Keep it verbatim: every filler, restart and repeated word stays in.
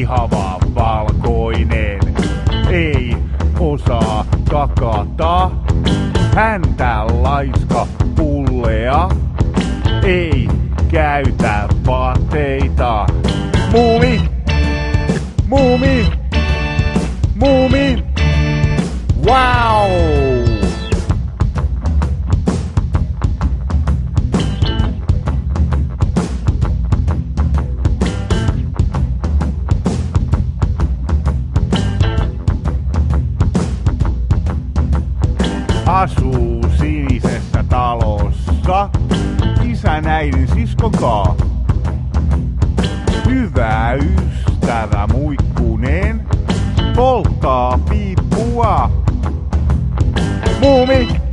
lihava valkoinen. Ei osaa kakata, häntä laiska pullea. Ei käytä vaatteita. Muumi! Muumi! Muumi! Wow! Asuu sinisessä talossa isän, äidin, siskon kaa. Hyvä ystävä Muikkunen polttaa piippua. Muumi!